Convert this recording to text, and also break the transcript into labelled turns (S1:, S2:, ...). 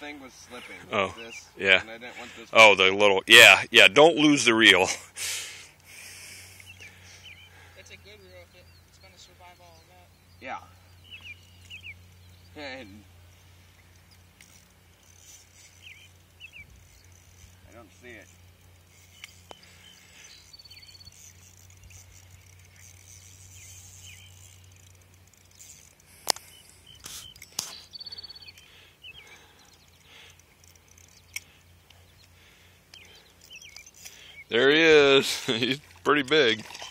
S1: thing was slipping.
S2: Oh,
S1: This,
S2: yeah.
S1: And I didn't want this.
S2: Oh, the little, yeah, don't lose the reel.
S3: It's a good reel if it's going to survive all of that.
S1: Yeah. And I don't see it.
S2: There he is. He's pretty big.